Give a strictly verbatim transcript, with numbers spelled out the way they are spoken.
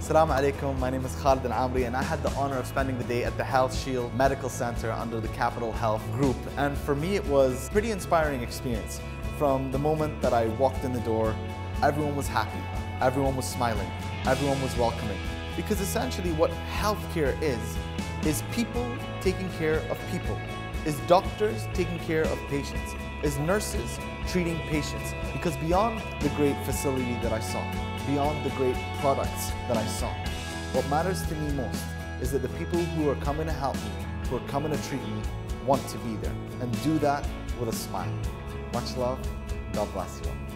Assalamu alaikum, my name is Khalid Al Ameri and I had the honor of spending the day at the Health Shield Medical Center under the Capital Health Group. And for me it was a pretty inspiring experience. From the moment that I walked in the door, everyone was happy, everyone was smiling, everyone was welcoming. Because essentially what healthcare is, is people taking care of people, is doctors taking care of patients, is nurses treating patients. Because beyond the great facility that I saw, beyond the great products that I saw, what matters to me most is that the people who are coming to help me, who are coming to treat me, want to be there and do that with a smile. Much love. God bless you all.